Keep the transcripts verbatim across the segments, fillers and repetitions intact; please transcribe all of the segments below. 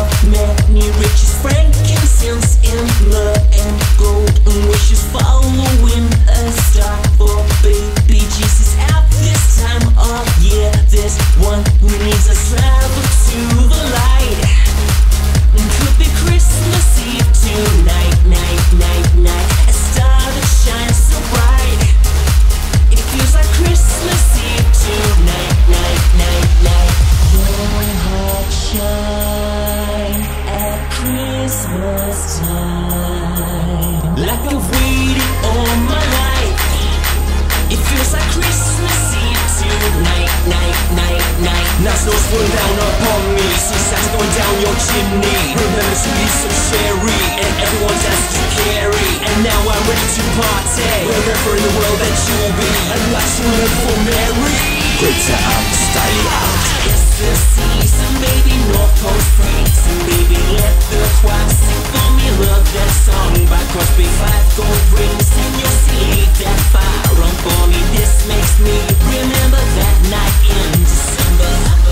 of many riches, frankincense and myrrh and gold, and wishes following a star for baby Jesus. At this time of year, there's one who needs a travel to the light. Could be Christmas Eve tonight, night, night, night. A star that shines so bright. It feels like Christmas Eve tonight, night, night, night. Your heart shine at Christmas time, like I've waited all my life. It feels like Christmas Eve tonight, night, night, night. Now snow's falling down upon me, see Santa's going down your chimney. Remember to be so cherry, and everyone's asked to carry. And now I'm ready to party, wherever in the world that you'll be. I'd like to live for Mary. Glitter out, style out. It's the season, baby, North Coast freaks. And baby, let the choir sing for me. Love that song by Crosby, five gold rings. And you'll see that fire on for me. This makes me remember that night in December.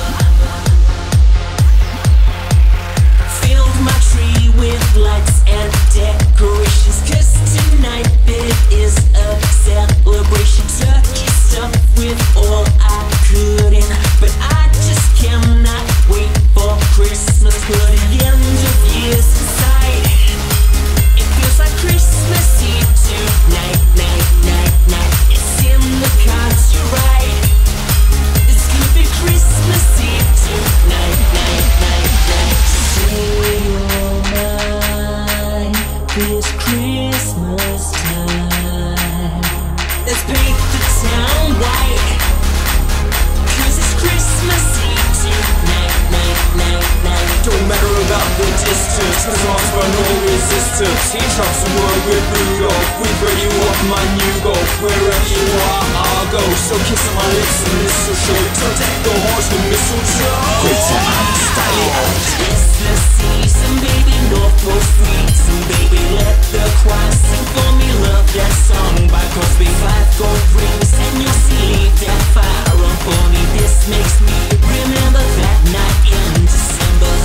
Filled my tree with lights and decorations, 'cause tonight it is a celebration. Turkey stuffed with all I could in, but I just cannot wait for Christmas. Put the end of years inside. It feels like Christmas Eve tonight, night, night, night. It's in the cards, you're right. It's gonna be Christmas Eve tonight, night, night, night. Say you're mine this Christmas time. Let's paint the town white, 'cause it's Christmas Eve tonight, night, night, night. Don't matter about the distance, 'cause arms run no resistance. Teardrops of world with Rudolph, we bring you up my new golf. Wherever you are, I'll go. So kiss on my lips and mistletoe. So deck the halls with mistletoe. Glitter out, style out. It's the season, baby, North Coast freaks. And baby, let the choir sing for me. Love that song by Crosby, five gold rings. And you'll see that fire on for me. This makes me remember that night in December.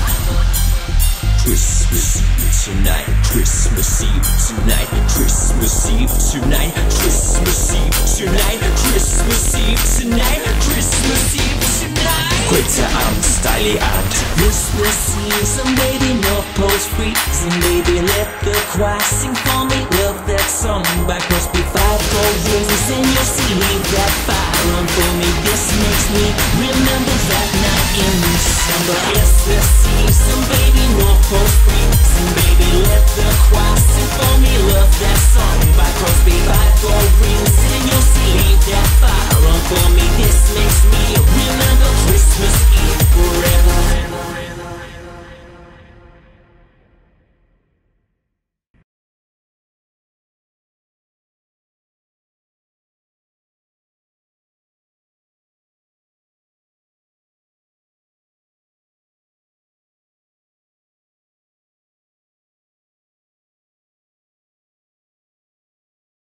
Christmas Eve tonight, Christmas Eve tonight, Christmas Eve tonight, Christmas Eve tonight, Christmas Eve tonight, Christmas Eve tonight. Glitter out, style out. Christmas season, baby, North Coast freaks. And baby, let the choir sing for me. Love that song by Crosby, five gold rings. And you'll see that fire on for me. This makes me remember that night in December. It's the season, baby, North Coast freaks. And baby, let the choir sing for me. Love that song by Crosby, five gold rings.